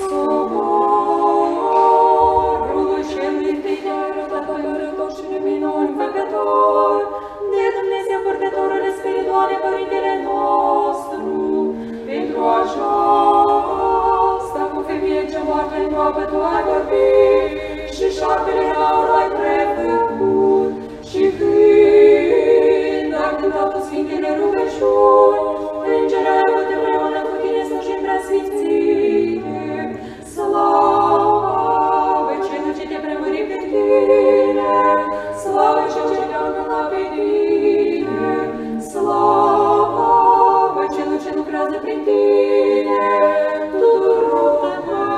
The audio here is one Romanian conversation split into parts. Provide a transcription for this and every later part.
Socorul celui întâi te-a arătat pe rător și de minuni făcător, de Dumnezeu purtătorul spirituale, Părintele nostru, pentru aceasta cu femeie ce moarte în groapă tu ai vorbit și șarpele aur ai prefăcut și când ai cântat Sfintele rugăciuni, Îngerea ai avut împreună cu tine slujim preasfințite. Slavă celui ce te preamări pe tine, slavă celui ce te-a înălțat pe tine, slavă celui ce lucrează prin tine, tuturor te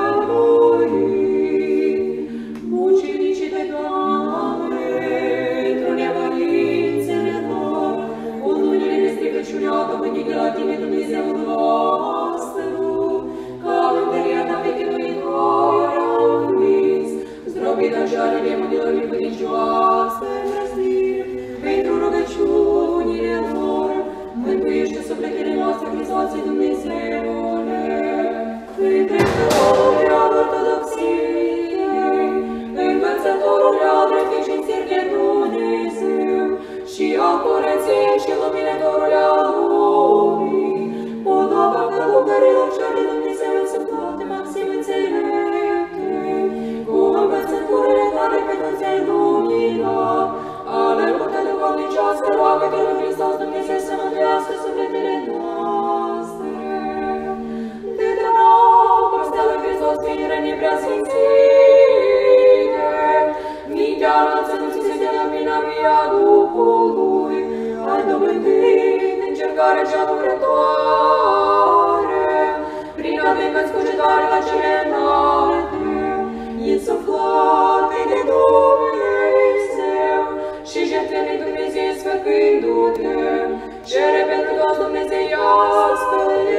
măruim. Mucenicii de Doamne, într-o nevoințele lor, unele de stricăciune au dobândit de la tine, Dumnezeul nostru, ca întăria ta pe chinuitori au învins, zdrobit așa de demonilor neputincioase răzniri, pentru rugăciunile lor, mântuiește sufletele noastre, Hristoase Dumnezeule, întrecătorul al ortodoxiei, învățătorul al reficințiri de Dumnezeu și al curăției și luminătorul al lumii, podoaba călugărilor și ale Dumnezeu însuflate maxim înțelepte, cu învățăturile tale pe toți ai luminat, ale luptă duhovnicească, roagă-te lui Hristos Dumnezeu să mântuiască sufletele noastre. De dragostea lui Hristos, finire nepreasfințite, mintea noastră nu ți se lumina via Duhului, ai dobândit încercarea cea lucrătoare, prin adevăr scurgătoare la cele înalte, insuflate de Dumnezeu și jertfele Dumnezeu sfăcându-te, cere pentru toți dumnezeiască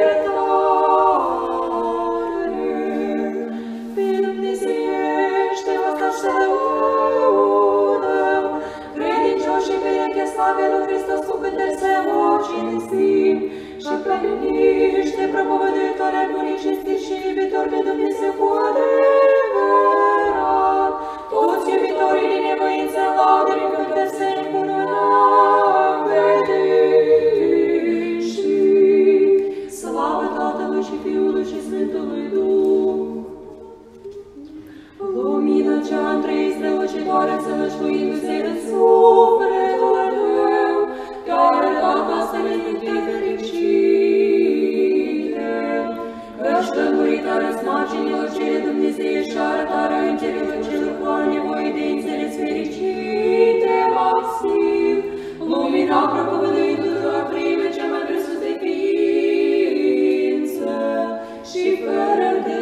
iertare. Pe Dumnezeiește asta și să lăudăm, credincioșii pereche slave lui Hristos cu cântări să o cinstim, și pe liniște propovăduitoare ai bunii cinstiți și iubitori de Dumnezeu cu adevărat, toți iubitorii din nevoință laude din cântări să încununăm pe tine și slavă Tatălui și Fiului și Sfântului Duh. Lumina cea întrei strălucitoare înțelășluindu-se în sufletul tău, te-a arătat astfel întâi fericite, căci lămuritarea smacinilor cele Dumnezeie și arătarea îngerilor celor cu al nevoie de înțeles fericite, maxim, lumina propovăduitorilor prime cea mai presus de ființă și fără de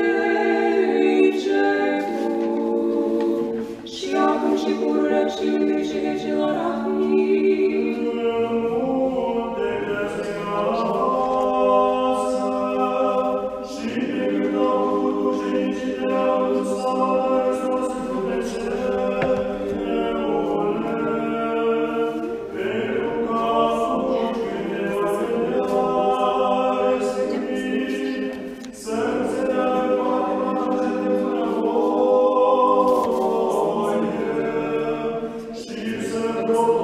început, și acum și pururea și în vecii vecilor. Amin. Lord.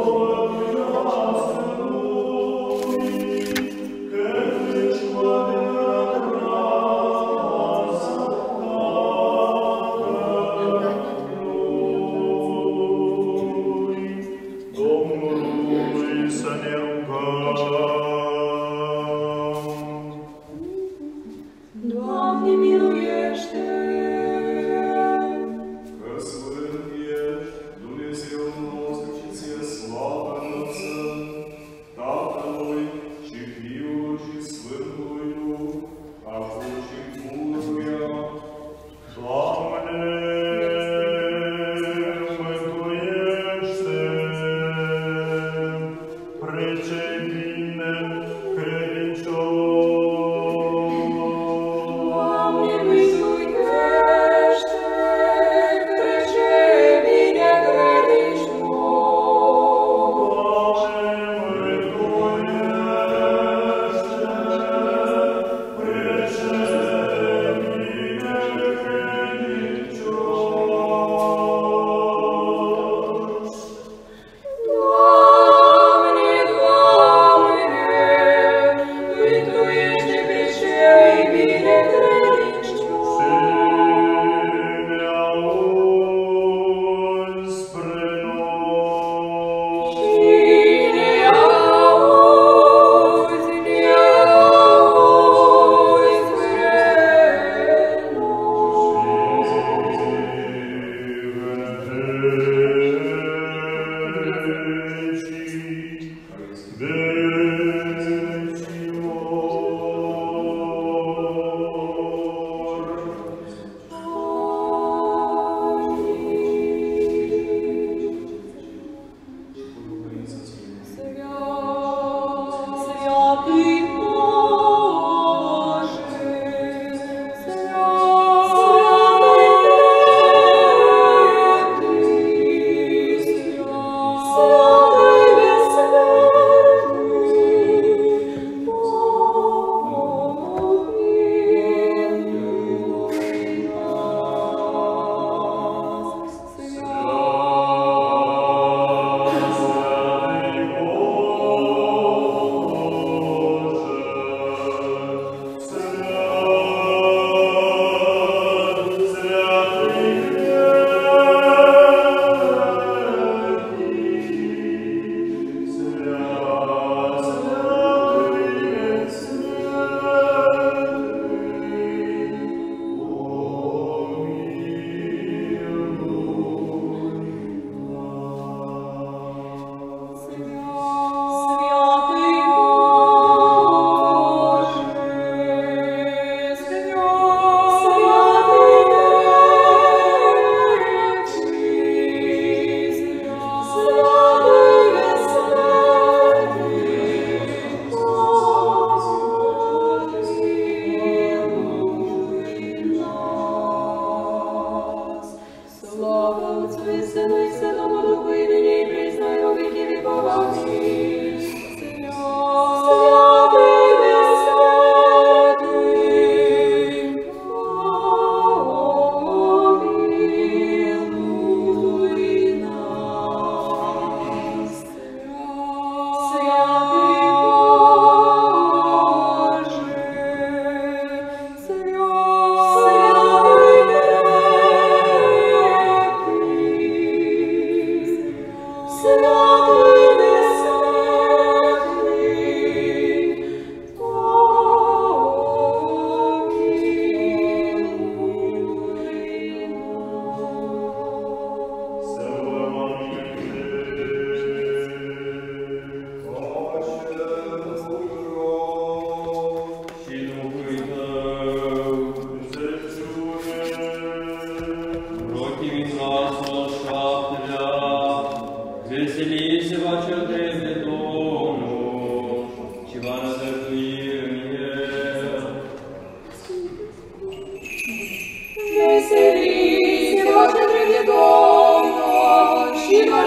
Veseliți-vă ce drept de Domnul și vă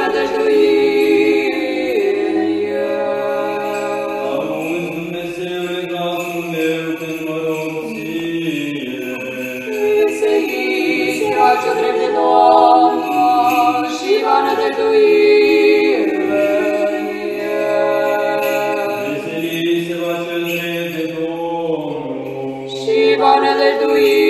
rădăjduire. Auzi, Dumnezeule, glasul meu când mă rog ție. Veseliți-vă ce drept de Domnul și vă rădăjduire. Veseliți-vă cel drept de Domnul Și vă rădăjduire.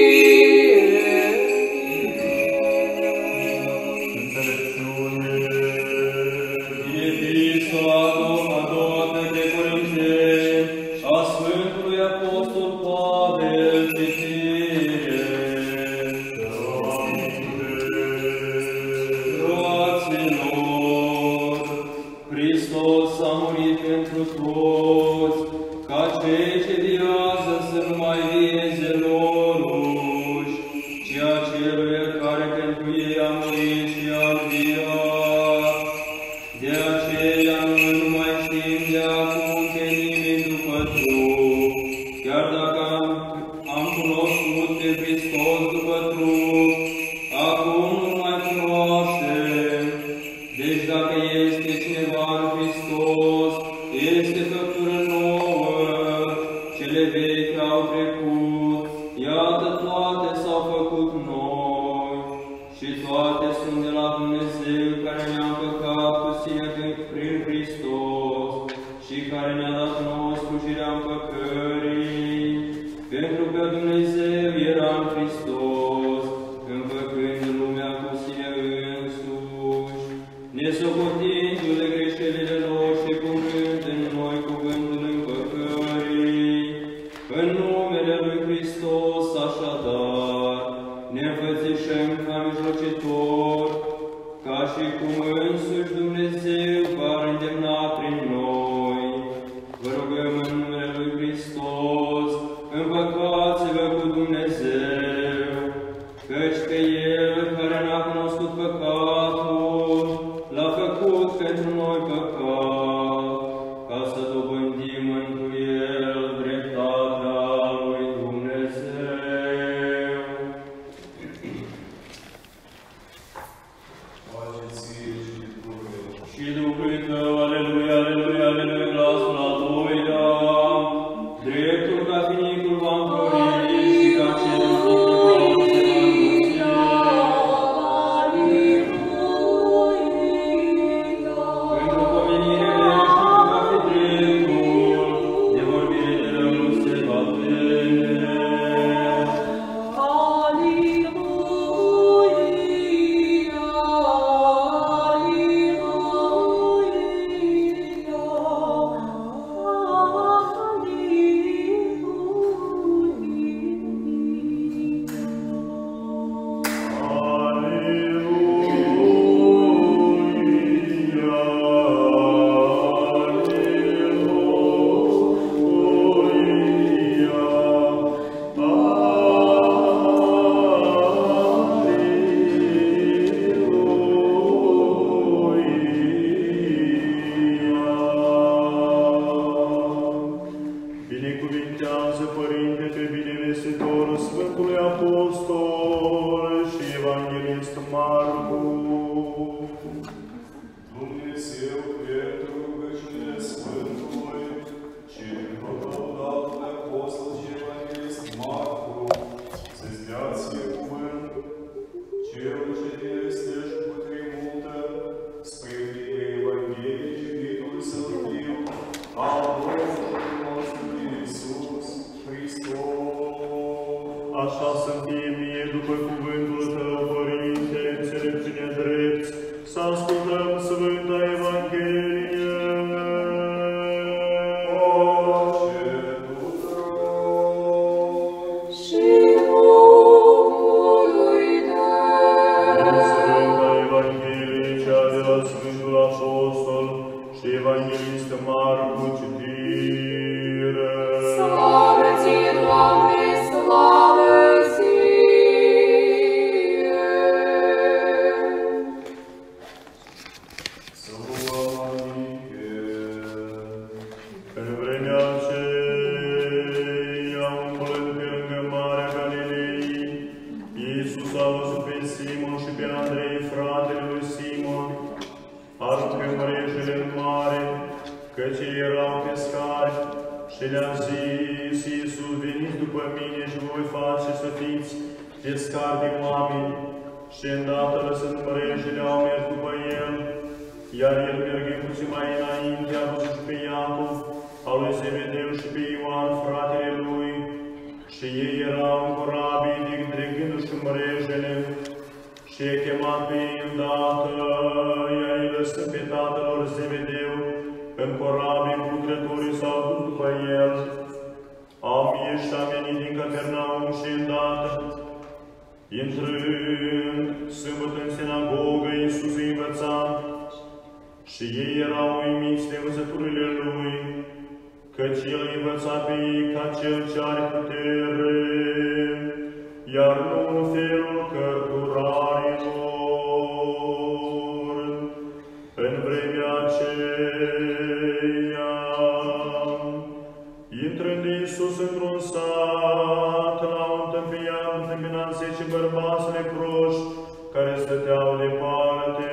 Slavă ție, Doamne, slavă ție! Iisus a văzut pe Simon și pe Andrei, fratele lui Simon, aruncă mrejele în mare, căci ei erau pescari, și le-a zis Iisus, veniți după mine și voi face să fiți pescari de oameni. Și îndată lăsând mrejele, au mers după el, iar el, mergând puțin mai înainte, a văzut și pe Iacov, al lui Zebedeu și pe Ioan, fratele lui, și ei erau în corabii, dregându-și mrejele, și e chemat pe ei îndată, iar ei lăsând pe tatăl lor Zebedeu, în corabii, lucrătorii s-au dus după el. Am ieșit și am venit din Capernaum și îndată, intrând sâmbătă în sinagogă, Iisus îi învăța, și ei erau uimiți de învățăturile lui, căci el îi învăța pe ei ca cel ce are putere, iar nu în felul cărturarilor. În vremea aceea, intrând Iisus într-un sat, l-au întâmpinat 10 bărbați leproși, care stăteau departe,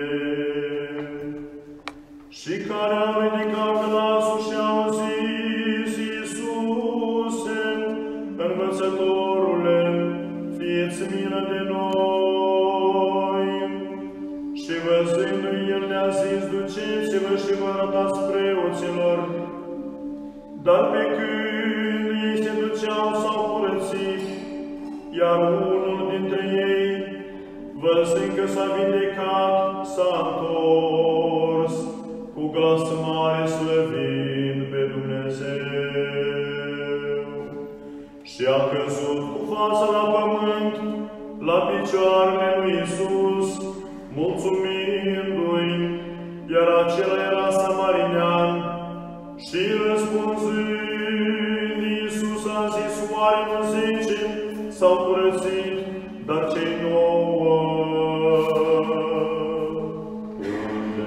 și care au ridicat glasul și au zis, Iisuse, Învățătorule, fie-ți milă de noi. Și văzându-i, el le-a zis, duceți-vă și vă arătați preoților. Dar pe când ei se duceau, s-au curățit, iar unul dintre ei, văzând că s-a vindecat, s-a întors, cu glas mare slăvind pe Dumnezeu. Și a căzut cu fața la pământ, la picioarele lui Iisus, mulțumindu-i, iar acela era samarinean. Și răspunzând, Iisus a zis, oare nu 10 s-au curățit, dar cei 9 unde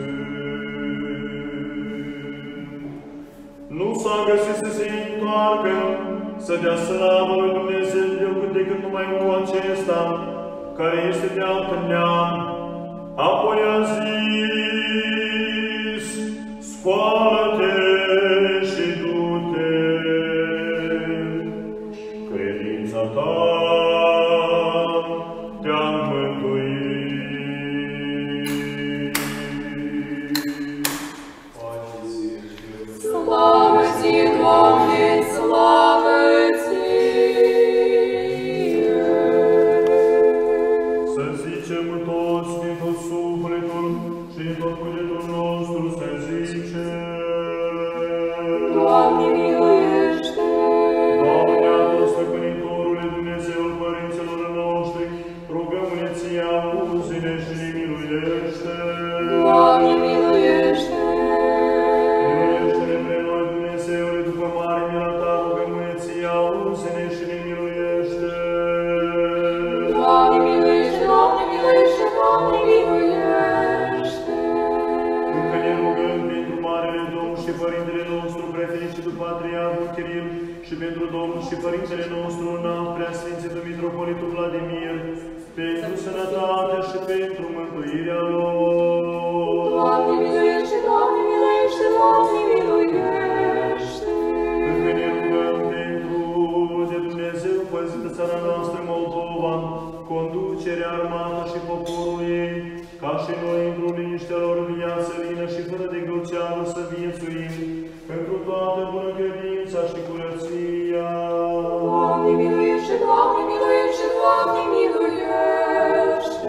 sunt? Nu s-a găsit să se întoarcă, să dea slavă lui Dumnezeu decât numai unul acesta, care este de alt neam. Apoi a zis, scoală-te și du-te, credința ta te-a mântuit. Slavă ție, Doamne, slavă ție! Să zicem toți din tot sufletul și din tot cugetul nostru, să zicem, Doamne, miluiește! Doamne, Atul Stăpânitorule, Dumnezeul părinților noștri, rugăm-ne ție, auzi-ne și ne miluiește! Doamne, miluiește! Miluiește-ne pe noi, Dumnezeule, după mare mila ta, rugăm-ne ție, auzi-ne și ne miluiește! Doamne, miluiește! Doamne, miluiește! Doamne, miluiește! Încă ne rugăm pentru Marele Domn și Părintele nostru, prefericit Patriarhul Chiril, și pentru Domnul și Părintele nostru, înalt Preasfințitul Mitropolitul Vladimir, pentru sănătate și pentru mântuirea lor. Doamne, miluiește! Doamne, miluiește! Doamne, miluiește! Încă ne rugăm pentru de Dumnezeu păzită țara noastră Moldova, conducerea, armata și poporul ei, ca și noi într-o liniște lor viață lină și fără de gălceală să viețuim, pentru toată bună credința și curăția. Doamne, miluiește! Doamne, miluiește! Doamne, miluiește!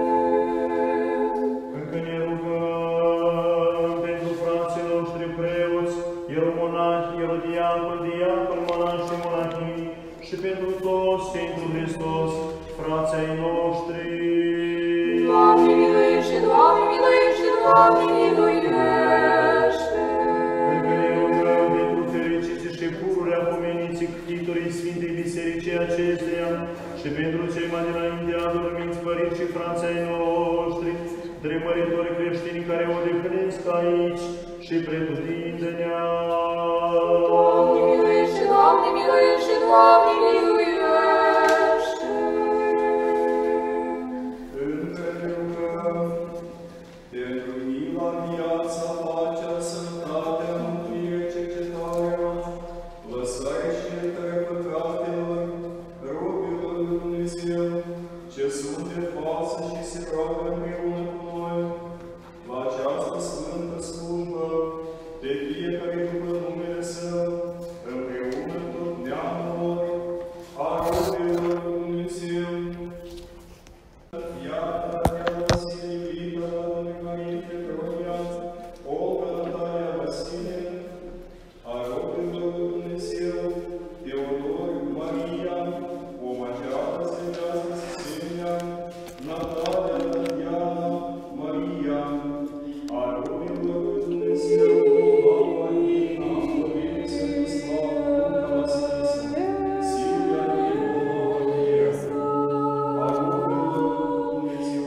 Încă ne rugăm pentru frații noștri preoți, ieromonahi, ierodiaconi, diaconi, monași și monahii, și pentru toți cei într Hristos, frații ai noștri. Doamne, miluiește! Doamne, miluiește! Doamne, miluiește! Încă ne rugăm pentru fericiții și pururea pomeniții ctitorii Sfintei Bisericii acesteia și pentru cei mai dinainte adormiți părinți și frații ai noștri, dreptăritori creștini care o dehnesc aici și pretutindenea. Doamne, miluiește! Doamne, miluiește! Doamne, miluiește! Dumnezeu, ce sunt de față și se roagă împreună cu noi, la această sfântă slujbă, de fiecare după numele Său, împreună tot neamul, a rodelor Dumnezeu. Iată, Vasile, iubita Domnului Marie Petronia, Olga Natalia Vasile, a rodelor Dumnezeu, Teodor Maria, o magioară zărească Sesenia, Natalia Tatiana Maria, a rodelor Dumnezeu, Albanina, Florina Sfântoslav, Lunca Vasilisa, Silvia Maria, a rodelor Dumnezeu,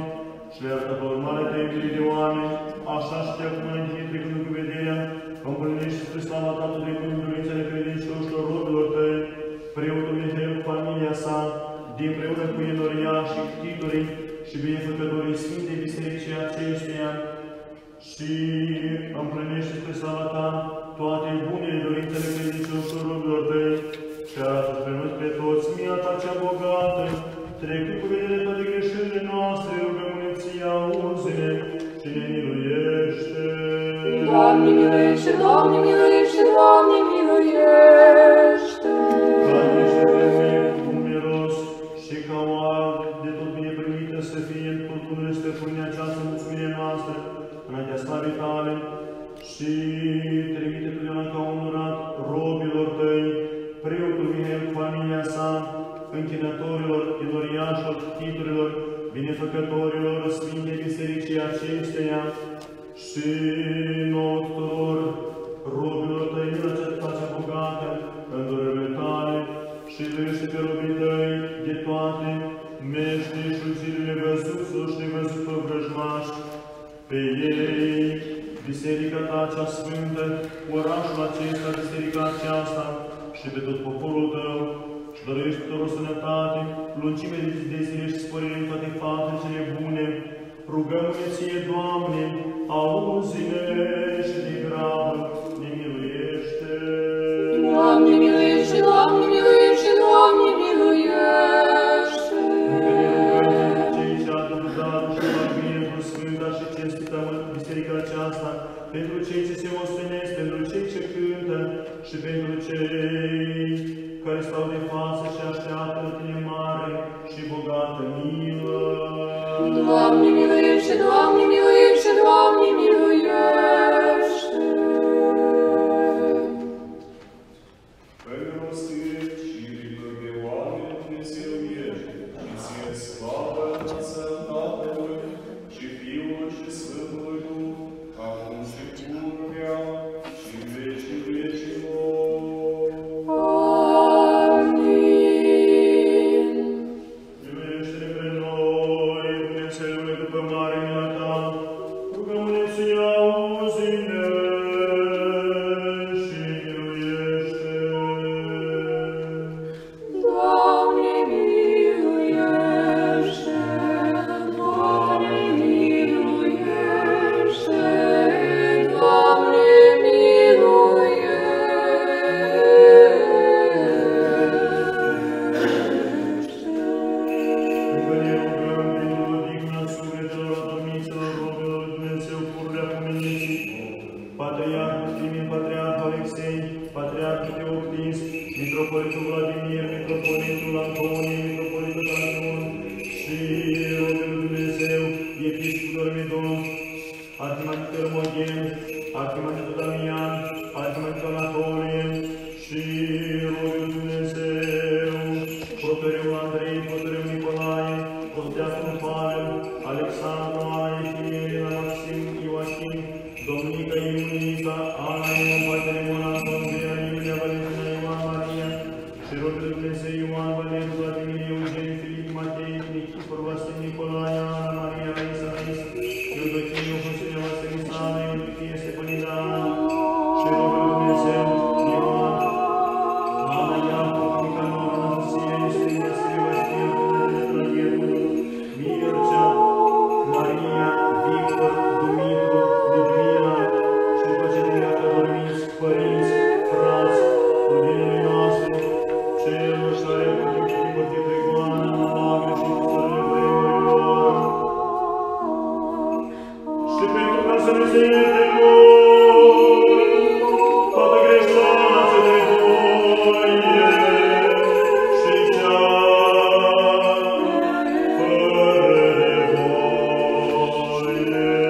Așa și de acum înainte, trecând cu vederea, împlinește slava Tatălui cu dorințele credincioșilor robilor tăi, preotul Mihail cu familia sa, dinpreună cu Enoria și ctitorii și binefăcătorii Sfintei Bisericii acesteia, și împlinește spre slava ta toate bunele dorințele credincioșilor robilor tăi, și arată spre noi pe toți mia ta cea bogată, trecând cu vedere toate greșelile noastre, rugăm-ne ție, auzi-ne și ne miluiește. Doamne miluiește, Doamne miluiește, Doamne miluiește! Doamne, și cu miros și ca o arde de tot bine primită să fie tot bunul stăpâne această mulțumire noastră, înaintea slavei tale, și trimite totdeauna ca onorat robilor tăi, preotul Mihail cu familia sa, închinătorilor, enoriașilor, ctitorilor, binefăcătorilor Sfintei Bisericii acesteia, și nouă tuturor robilor tăi, mila cea bogată, în durerile tale, și dăiește pe robii tăi de toate meștii și ucirile văzuților și nevăzuților vrăjmași, pe ei, biserica ta cea sfântă, orașul acesta, biserica aceasta, și pe tot poporul tău, și dăruiește tuturor sănătate, lungime de zile și spărire în toate faptele cele bune. Rugăm-ne ție, Doamne, auzi-ne și de grabă ne miluiește. Doamne miluiește, Doamne miluiește, Doamne miluiește! Încă ne rugăm pentru cei ce aduc darul și fac bine pentru sfânta și cinstită biserica aceasta, pentru cei ce se ostenesc, pentru cei ce cântă și pentru cei care stau de față și așteaptă tine mare și bogată milă. Doamne miluiește, Doamne miluiește, Doamne miluiește! Премилостивый, щирый, благоволный, Dumnezeu ești, și ție slavă înălță Tatălui și Fiului și Sfântului Duh, acum și pururea și în vecii vecilor. Amin. Miluiește-ne pe noi, Dumnezeule, după mare mila ta, rugăm-ne ție, auzi-ne și miluiește. Doamne miluiește, Doamne miluiește, Doamne miluiește! Încă ne rugăm pentru odihna sufletelor adormiților robilor lui Dumnezeu, pururea pomeniții, Patriarhul Trimin, Patriarhul Alexei, Patriarhul Teoctist, Mitropolitul Vladimir, Mitropolitul Antonie, Mitropolitul Anton, și robilul lui Dumnezeu, Episcopul Dormidon, Arhimandritul Ermogen, Arhimandritul Damian, Arhimandritul Anatolie, și robilul lui Dumnezeu, Proteriul Andrei, Proteriul Nicolae, Proteastul Pavel, Alexandru, Ana, Efirina, Maxim, Ioachim, Domnica, Iunica, Ana, Ion, Paterimon, Anton, Vera, Iulia, Valentina, Ioan, Maria, și robilul lui Dumnezeu, Ioan, Valeriu, Vladimir, Eugen, Filip, Matei, Nichifor, Vasil, Nicolae, Ana, Maria, Raisa, Eudochie, Consilia, Vasilisana, Eudochie, Stepanida, și robilul lui Dumnezeu, Ioan, Ana, Iacob, Nicanor, Anastasia, Iustinia, Silva, Mircea, Maria, Victor, Dumitru, Ludmila, și după ce dumneavoastră dormiți, părinți, frați, ruginele noastre, celor care vor fi pregoană, magre și păsările vremurilor, și pentru ca să ne se ierte noi, toată greșeala ce de voie și cea fără de voie.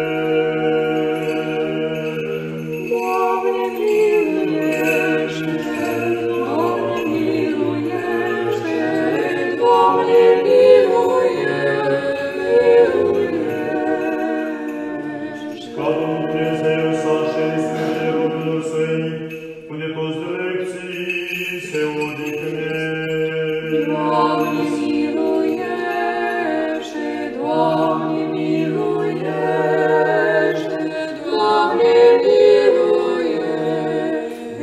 Doamne miluiește, Doamne miluiește, Doamne miluiește! Ca Domnul Dumnezeu să așeze robilor săi, unde toți drepții se odihnesc. Doamne miluiește, Doamne miluiește, Doamne miluiește!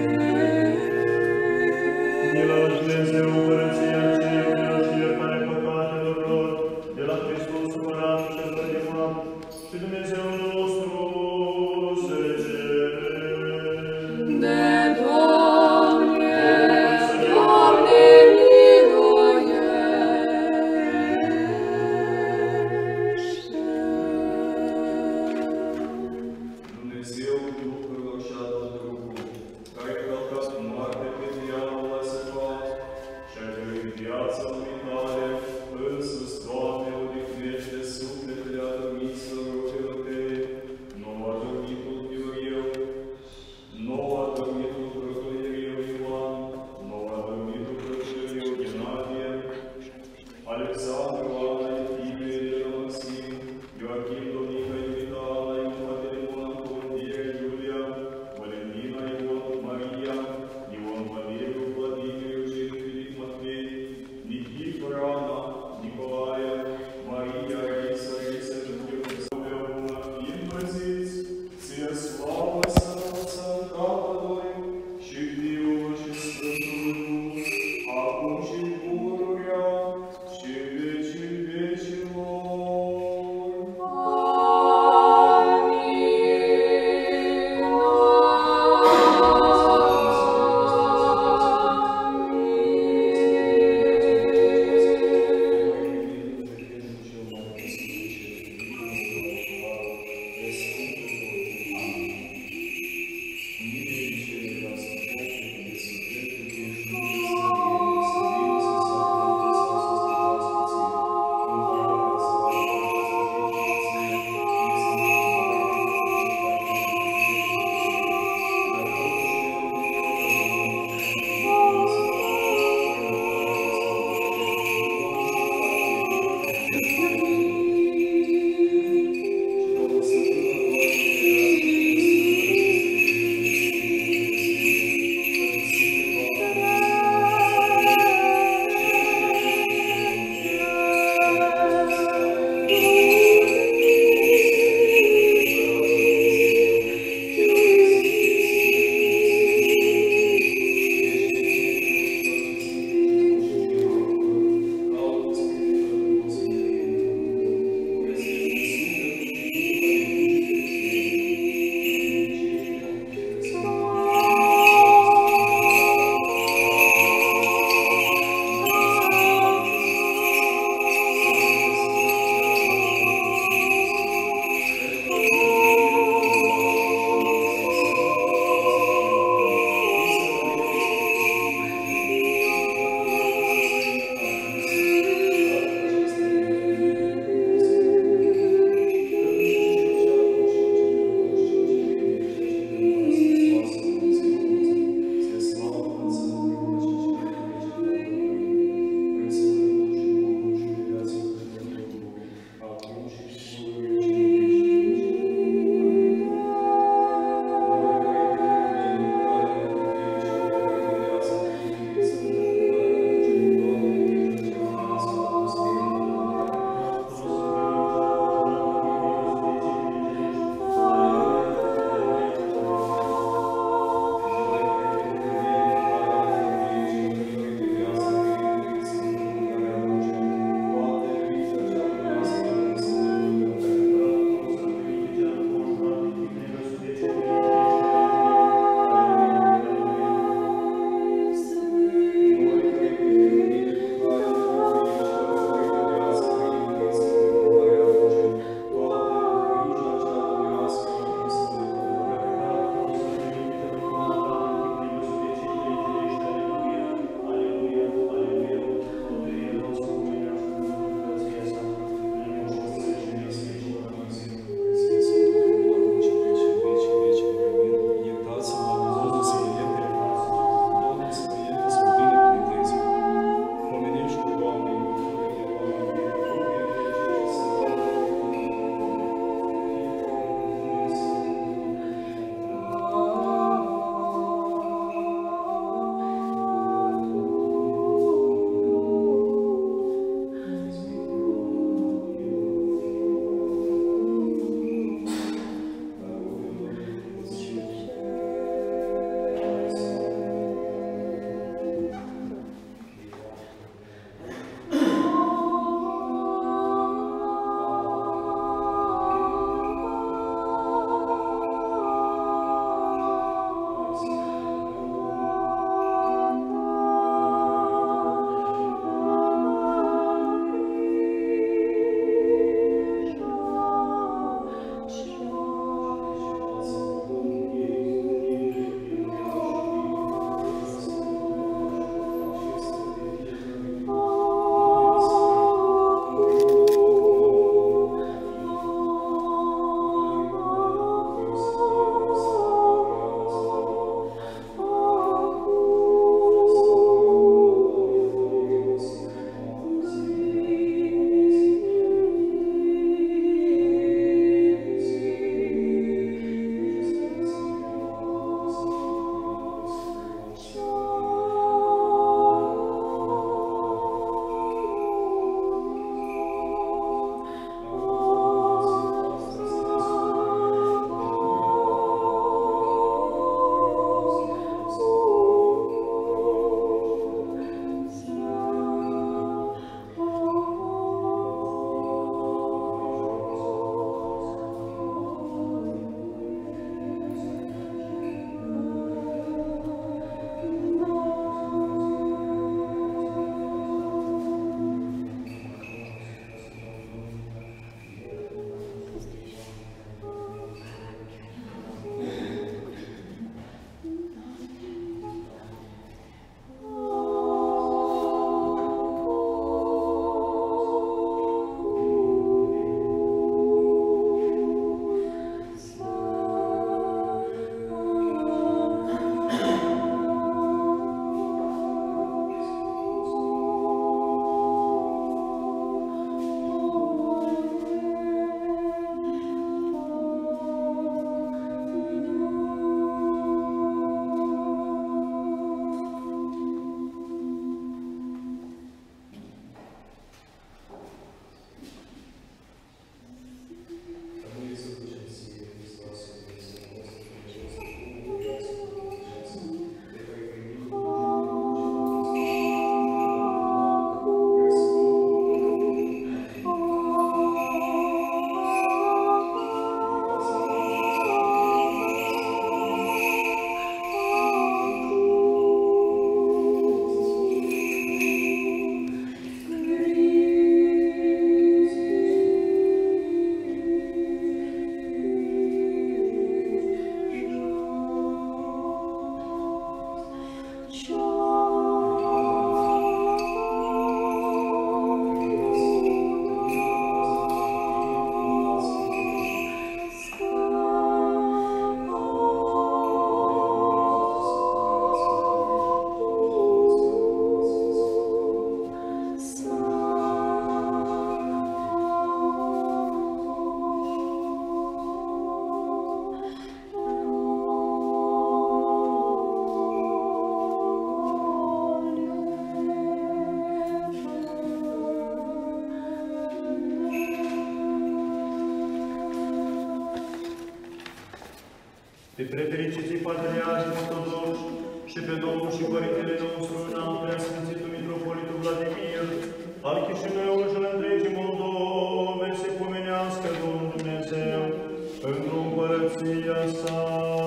prefericiții patriarhi ortodoxi și pe Domnul și Părintele nostru înalt preasfințitul Mitropolitul Vladimir, al Chișinăului și al întregii Moldove, se pomenească Domnul Dumnezeu într-o împărăția sa.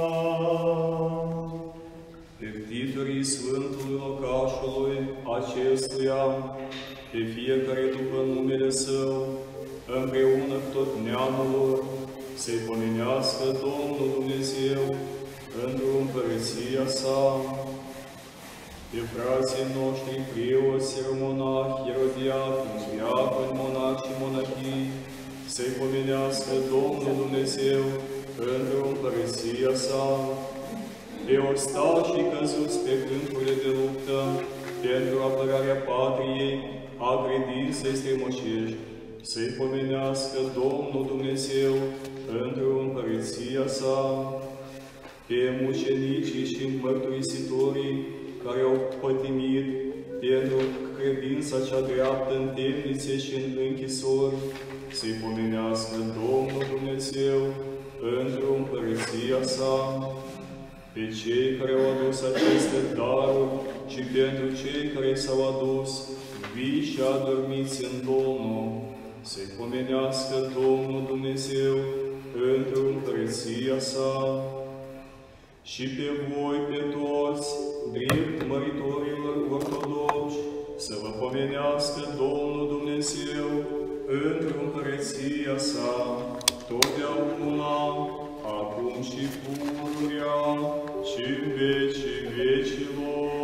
Peptitorii Sfântului locașului acestuia, pe fiecare după numele Său, împreună cu tot neamul lor, să-i pomenească Domnul Dumnezeu într-o împărăția sa. Pe frații noștri preoți, monahi, ierodiaconi, diaconi, monahi și monahii, să-i pomenească Domnul Dumnezeu într-o împărăția sa. Pe ostașii căzuți pe câmpurile de luptă, pentru apărarea patriei, a credinței strămoșești, să-i pomenească Domnul Dumnezeu într-o împărăția sa. Pe mucenicii și mărturisitorii care au pătimit pentru credința cea dreaptă în temnițe și în închisori, să-i pomenească Domnul Dumnezeu într-o împărăția sa. Pe cei care au adus aceste daruri și pentru cei care s-au adus vii și adormiți în Domnul, să-i pomenească Domnul Dumnezeu într-o împărăția sa. Și pe voi, pe toți, drept măritorilor ortodoxi, să vă pomenească Domnul Dumnezeu într-o împărăția sa, totdeauna, acum și pururea și în vecii vecilor.